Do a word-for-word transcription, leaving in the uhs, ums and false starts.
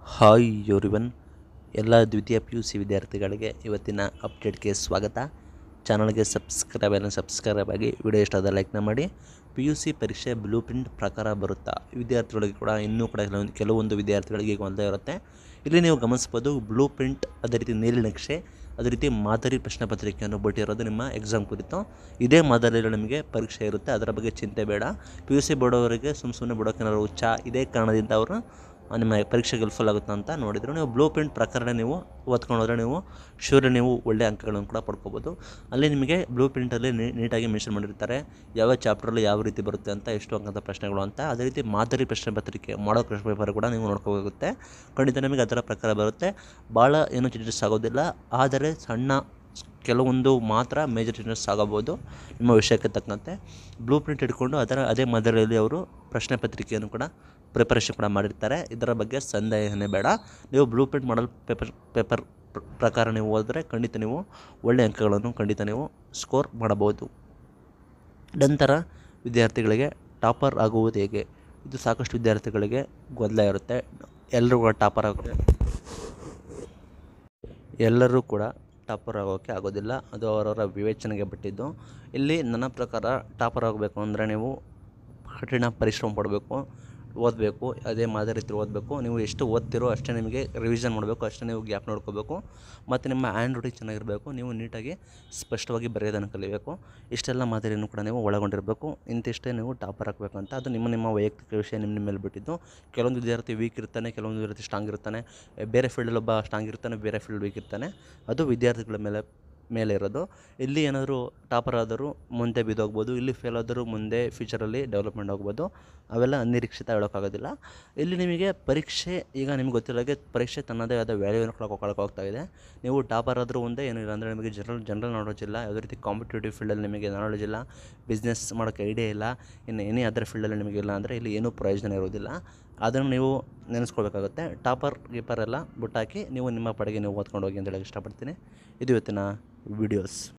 Hi everyone, ಎಲ್ಲ ದ್ವಿತೀಯ P U C ವಿದ್ಯಾರ್ಥಿಗಳಿಗೆ ಇವತ್ತಿನ ಅಪ್ಡೇಟ್ಗೆ ಸ್ವಾಗತ. ಚಾನಲ್ಗೆ ಸಬ್ಸ್ಕ್ರೈಬ್ ಎಲ್ಲ ಸಬ್ಸ್ಕ್ರೈಬ್ ಆಗಿ ವಿಡಿಯೋ ಇಷ್ಟ ಆದ ಲೈಕ್ನ ಮಾಡಿ. ಪಿ ಯು ಸಿ ಪರೀಕ್ಷೆ ಬ್ಲೂ ಪ್ರಿಂಟ್ ಪ್ರಕಾರ ಬರುತ್ತಾ ವಿದ್ಯಾರ್ಥಿಗಳಿಗೆ ಕೂಡ ಇನ್ನೂ ಕೂಡ ಕೆಲವೊಂದು ಕೆಲವೊಂದು ವಿದ್ಯಾರ್ಥಿಗಳಿಗೆ ಗೊಂದಲ ಇರುತ್ತೆ. ಇಲ್ಲಿ ನೀವು ಗಮನಿಸ್ಬೋದು, ಬ್ಲೂ ಪ್ರಿಂಟ್ ಅದೇ ರೀತಿ ನೀಲಿ ನಕ್ಷೆ ಅದೇ ರೀತಿ ಮಾದರಿ ಪ್ರಶ್ನೆ ಪತ್ರಿಕೆಯನ್ನು ಬಿಟ್ಟಿರೋದು ನಿಮ್ಮ ಎಕ್ಸಾಮ್ ಕುರಿತು. ಇದೇ ಮಾದರಿಯಲ್ಲಿ ನಿಮಗೆ ಪರೀಕ್ಷೆ ಇರುತ್ತೆ, ಅದರ ಬಗ್ಗೆ ಚಿಂತೆ ಬೇಡ. ಪಿ ಯು ಸಿ ಬೋರ್ಡವರಿಗೆ ಸುಮ್ಮ ಸುಮ್ಮನೆ ಬಿಡೋಕ್ಕೇನಾದ್ರು ಹುಚ್ಚ, ಇದೇ ಕಾರಣದಿಂದ ಅವರು ನಿಮ್ಮ ಪರೀಕ್ಷೆಗೆ ಹೆಲ್ಪ್ಫುಲ್ ಆಗುತ್ತೆ ಅಂತ ನೋಡಿದ್ರು. ನೀವು ಬ್ಲೂ ಪ್ರಿಂಟ್ ಪ್ರಕಾರ ನೀವು ಓದ್ಕೊಂಡೋದ್ರೆ ನೀವು ಶೂರ್ ನೀವು ಒಳ್ಳೆ ಅಂಕಗಳನ್ನು ಕೂಡ ಪಡ್ಕೋಬೋದು. ಅಲ್ಲಿ ನಿಮಗೆ ಬ್ಲೂ ಪ್ರಿಂಟಲ್ಲಿ ನೀಟಾಗಿ ಮೆನ್ಷನ್ ಮಾಡಿರ್ತಾರೆ ಯಾವ ಚಾಪ್ಟ್ರಲ್ಲಿ ಯಾವ ರೀತಿ ಬರುತ್ತೆ ಅಂತ, ಎಷ್ಟು ಅಂಕದ ಪ್ರಶ್ನೆಗಳು ಅಂತ. ಅದೇ ರೀತಿ ಮಾದರಿ ಪ್ರಶ್ನೆ ಪತ್ರಿಕೆ ಮಾಡೋ ಪ್ರಶ್ನೆ ಪೇಪರ್ ಕೂಡ ನೀವು ನೋಡ್ಕೋಬೇಕಾಗುತ್ತೆ. ಖಂಡಿತ ನಿಮಗೆ ಅದರ ಪ್ರಕಾರ ಬರುತ್ತೆ. ಭಾಳ ಏನೂ ಚೇಂಜಸ್ ಆಗೋದಿಲ್ಲ, ಆದರೆ ಸಣ್ಣ ಕೆಲವೊಂದು ಮಾತ್ರ ಮೇಜರ್ ಚೇಂಜಸ್ ಆಗಬಹುದು ನಿಮ್ಮ ವಿಷಯಕ್ಕೆ ತಕ್ಕಂತೆ. ಬ್ಲೂ ಪ್ರಿಂಟ್ ಇಟ್ಕೊಂಡು ಅದರ ಅದೇ ಮಾದರಿಯಲ್ಲಿ ಅವರು ಪ್ರಶ್ನೆ ಪತ್ರಿಕೆಯನ್ನು ಕೂಡ ಪ್ರಿಪರೇಷನ್ ಕೂಡ ಮಾಡಿರ್ತಾರೆ. ಇದರ ಬಗ್ಗೆ ಸಂದೇಹನೇ ಬೇಡ. ನೀವು blueprint model paper paper ಪ್ರಕಾರ ನೀವು ಓದಿದ್ರೆ ಖಂಡಿತ ನೀವು ಒಳ್ಳೆಯ ಅಂಕಗಳನ್ನು ಖಂಡಿತ ನೀವು ಸ್ಕೋರ್ ಮಾಡಬಹುದು. ನಂತರ ವಿದ್ಯಾರ್ಥಿಗಳಿಗೆ ಟಾಪರ್ ಆಗುವುದು ಹೇಗೆ, ಇದು ಸಾಕಷ್ಟು ವಿದ್ಯಾರ್ಥಿಗಳಿಗೆ ಗೊಂದಲ ಇರುತ್ತೆ. ಎಲ್ಲರೂ ಕೂಡ ಟಾಪರ್ ಆಗುತ್ತೆ ಎಲ್ಲರೂ ಕೂಡ ಟಾಪರ್ ಆಗೋಕ್ಕೆ ಆಗೋದಿಲ್ಲ, ಅದು ಅವರವರ ವಿವೇಚನೆಗೆ ಬಿಟ್ಟಿದ್ದು. ಇಲ್ಲಿ ನನ್ನ ಪ್ರಕಾರ ಟಾಪರ್ ಆಗಬೇಕು ಅಂದರೆ ನೀವು ಕಠಿಣ ಪರಿಶ್ರಮ ಪಡಬೇಕು, ಓದಬೇಕು, ಅದೇ ಮಾದರಿ ರೀತಿ ಓದಬೇಕು. ನೀವು ಎಷ್ಟು ಓದ್ತಿರೋ ಅಷ್ಟೇ ನಿಮಗೆ ರಿವಿಷನ್ ಮಾಡಬೇಕು, ಅಷ್ಟೇ ನೀವು ಗ್ಯಾಪ್ ನೋಡ್ಕೋಬೇಕು, ಮತ್ತು ನಿಮ್ಮ ಹ್ಯಾಂಡ್ ರೈಟಿಂಗ್ ಚೆನ್ನಾಗಿರಬೇಕು. ನೀವು ನೀಟಾಗಿ ಸ್ಪಷ್ಟವಾಗಿ ಬರೆಯೋದನ್ನು ಕಲಿಬೇಕು. ಇಷ್ಟೆಲ್ಲ ಮಾದರಿಯನ್ನು ಕೂಡ ನೀವು ಒಳಗೊಂಡಿರಬೇಕು. ಇಂತಿಷ್ಟೇ ನೀವು ಟಾಪರ್ ಹಾಕಬೇಕಂತ, ಅದು ನಿಮ್ಮ ನಿಮ್ಮ ವೈಯಕ್ತಿಕ ವಿಷಯ, ನಿಮ್ಮ ನಿಮ್ಮ ಮೇಲೆ ಬಿಟ್ಟಿದ್ದು. ಕೆಲವೊಂದು ವಿದ್ಯಾರ್ಥಿ ವೀಕ್ ಇರ್ತಾನೆ, ಕೆಲವೊಂದು ವಿದ್ಯಾರ್ಥಿ ಸ್ಟ್ರಾಂಗ್ ಇರ್ತಾನೆ. ಬೇರೆ ಫೀಲ್ಡಲ್ಲಿ ಒಬ್ಬ ಸ್ಟ್ರಾಂಗ್ ಇರ್ತಾನೆ, ಬೇರೆ ಫೀಲ್ಡ್ ವೀಕ್ ಇರ್ತಾನೆ. ಅದು ವಿದ್ಯಾರ್ಥಿಗಳ ಮೇಲೆ ಮೇಲೆ ಇರೋದು. ಇಲ್ಲಿ ಏನಾದರೂ ಟಾಪರ್ ಆದರೂ ಮುಂದೆ ಬಿದ್ದೋಗ್ಬೋದು, ಇಲ್ಲಿ ಫೇಲ್ ಆದರೂ ಮುಂದೆ ಫ್ಯೂಚರಲ್ಲಿ ಡೆವಲಪ್ಮೆಂಟ್ ಆಗ್ಬೋದು. ಅವೆಲ್ಲ ಅನಿರೀಕ್ಷಿತ, ಹೇಳೋಕ್ಕಾಗೋದಿಲ್ಲ. ಇಲ್ಲಿ ನಿಮಗೆ ಪರೀಕ್ಷೆ, ಈಗ ನಿಮ್ಗೆ ಗೊತ್ತಿರೋಗೆ ಪರೀಕ್ಷೆ ತನ್ನದೇ ಆದ ವ್ಯಾಲ್ಯೂವನ್ನು ಕೊಡೋಕೆ ಹೋಗ್ತಾ ಇದೆ. ನೀವು ಟಾಪರ್ ಆದರೂ ಒಂದೇ, ಏನಿಲ್ಲ ಅಂದರೆ ನಿಮಗೆ ಜನರಲ್ ಜನರಲ್ ನಾಲೆಡ್ಜ್ ಇಲ್ಲ, ಯಾವುದೇ ರೀತಿ ಕಾಂಪಿಟೇಟಿವ್ ಫೀಲ್ಡಲ್ಲಿ ನಿಮಗೆ ನಾಲೆಡ್ಜ್ ಇಲ್ಲ, ಬಿಸ್ನೆಸ್ ಮಾಡೋಕ್ಕೆ ಐಡಿಯಾ ಇಲ್ಲ, ಇನ್ನು ಏನೇ ಅದರ್ ಫೀಲ್ಡಲ್ಲಿ ನಿಮಗಿಲ್ಲ ಅಂದರೆ ಇಲ್ಲಿ ಏನೂ ಪ್ರಯೋಜನ ಇರೋದಿಲ್ಲ. ಅದನ್ನು ನೀವು ನೆನೆಸ್ಕೊಳ್ಬೇಕಾಗುತ್ತೆ. ಟಾಪರ್ ಗೀಪರ್ ಎಲ್ಲ ಬಿಟ್ಟಾಕಿ ನೀವು ನಿಮ್ಮ ಪಡೆಗೆ ನೀವು ಓದ್ಕೊಂಡು ಹೋಗಿ ಅಂತ ಹೇಳಕ್ಕೆ ಇಷ್ಟಪಡ್ತೀನಿ. ಇದು ಇವತ್ತಿನ ವಿಡಿಯೋಸ್.